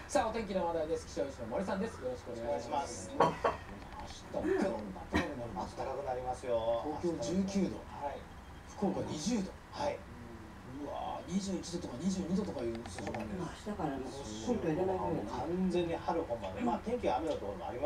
さあ、お天気の話題です。気象予報士の森さんです。よろしくお願いします。明日も今日も暖かくなります。 暖かくなりますよ。 東京19度、 はい。 福岡20度。 はい。 うわー、21度とか22度とかいう数字もあるんです。 明日からコート入れないぐらい。 完全に春本番で、まあ天気は雨のところもあります。